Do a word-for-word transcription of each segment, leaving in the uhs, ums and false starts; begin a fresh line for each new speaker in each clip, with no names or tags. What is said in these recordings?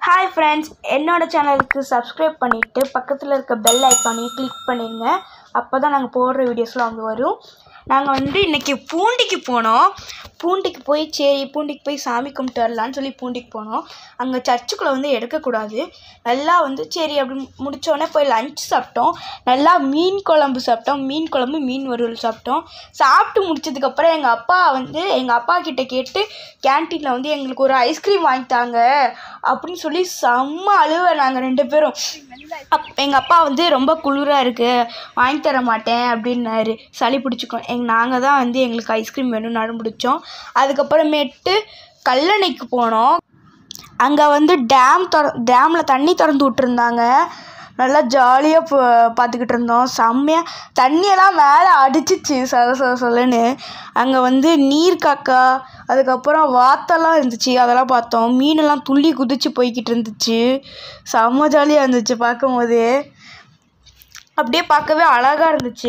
Hi friends, என்னோட சேனலுக்கு subscribe பண்ணிட்டு பக்கத்துல இருக்க bell icon-ஐ click பண்ணிருங்க. அப்பதான் நாங்க போடுற வீடியோஸ்லாம் வந்து வரும். நாங்க வந்து இன்னைக்கு பூண்டிக்கு போனோம். பூண்டிக்கு போய் சரி பூண்டிக்கு போய் சாமி கும்பிட்டு வரலாம்னு சொல்லி பூண்டிக்கு போனோம். அங்க சர்ச்சுக்குள்ள வந்து எடுக்க கூடாது. நல்லா வந்து சரி அப்படி முடிச்ச உடனே போய் லஞ்ச் சாப்பிட்டோம். நல்லா மீன் குழம்பு சாப்பிட்டோம். மீன் குழம்பு மீன் வறுவல் சாப்பிட்டோம். சாப்பிட்டு முடிச்சதுக்கு அப்புறம் எங்க அப்பா வந்து எங்க அப்பா கிட்ட கேட்டு கேண்டீன்ல வந்து எங்களுக்கு ஒரு ஐஸ்கிரீம் வாங்கி தாங்க அப்படின்னு சொல்லி செம்ம அழுவ நாங்க ரெண்டு பேரும். அப் எங்க அப்பா வந்து ரொம்ப குளிரா இருக்கு வாங்கி தர மாட்டேன் அப்படின்னாரு. சளி பிடிச்சிக்கும் எங்க நாங்க தான் வந்து எங்களுக்கு ஐஸ்கிரீம் வேணும்னு நடம் பிடிச்சோம். அதுக்கப்புறமேட்டு கல்லணைக்கு போனோம். அங்கே வந்து டேம் திற டேமில் தண்ணி திறந்து விட்டுருந்தாங்க. நல்லா ஜாலியாக போ பார்த்துக்கிட்டு இருந்தோம். செம்மையாக தண்ணியெல்லாம் மேலே அடிச்சிச்சு சத சத சொல்லுன்னு. அங்கே வந்து நீர் காக்கா அதுக்கப்புறம் வாத்தெல்லாம் இருந்துச்சு, அதெல்லாம் பார்த்தோம். மீனெல்லாம் துள்ளி குதிச்சு போய்கிட்டு இருந்துச்சு. செம்ம ஜாலியாக இருந்துச்சு பார்க்கும் போது. அப்படியே பார்க்கவே அழகாக இருந்துச்சு.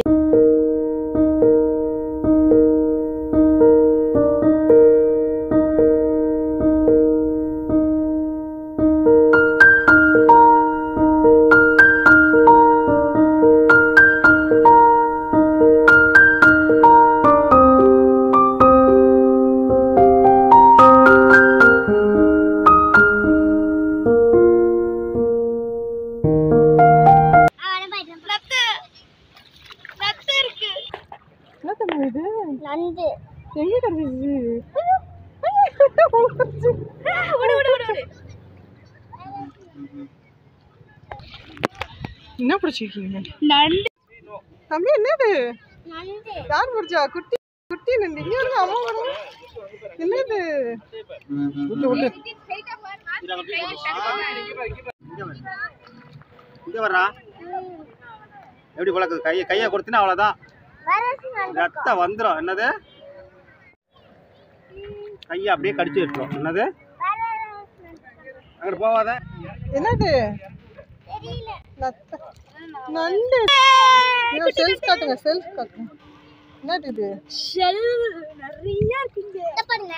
நண்டு
எங்க கிடைச்சிச்சு? என்ன பிடிச்சிருக்கீங்க? நண்டு. தம்பி என்னது?
நண்டு.
யார் பிடிச்சா? குட்டி குட்டி நண்டு. இங்க வருங்க அம்மா வருங்க. என்னது? விட்டு விட்டு.
இங்க வரா. எப்படி பழக்குது? கையை கையை கொடுத்தினா அவ்வளவுதான். ரத்தம் வந்துடும். என்னது? கையை அப்படியே கடிச்சு வச்சிடும். என்னது? அங்கிட்டு போவாத.
என்னது? நண்டு. செல்ஃப் காட்டுங்க, செல்ஃப் காட்டுங்க. என்னது இது?
ஷெல் நிறைய இருக்குங்க. இத பாருங்க.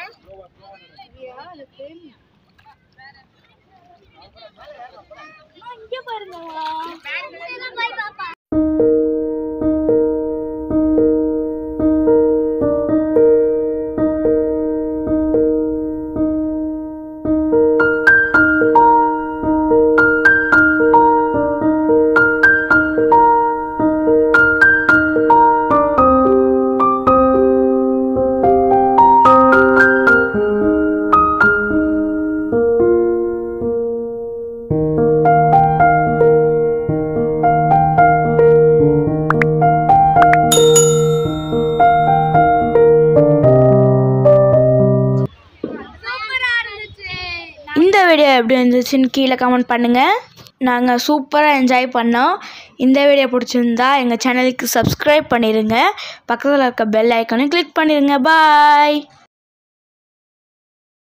இங்க பாருங்க. பாய் பாப்பா.
இந்த வீடியோ எப்படி இருந்துச்சுன்னு கீழே கமெண்ட் பண்ணுங்கள். நாங்கள் சூப்பராக என்ஜாய் பண்ணோம். இந்த வீடியோ பிடிச்சிருந்தா எங்கள் சேனலுக்கு சப்ஸ்கிரைப் பண்ணிடுங்க. பக்கத்தில் இருக்க பெல் ஐக்கானை கிளிக் பண்ணிடுங்க. பாய்.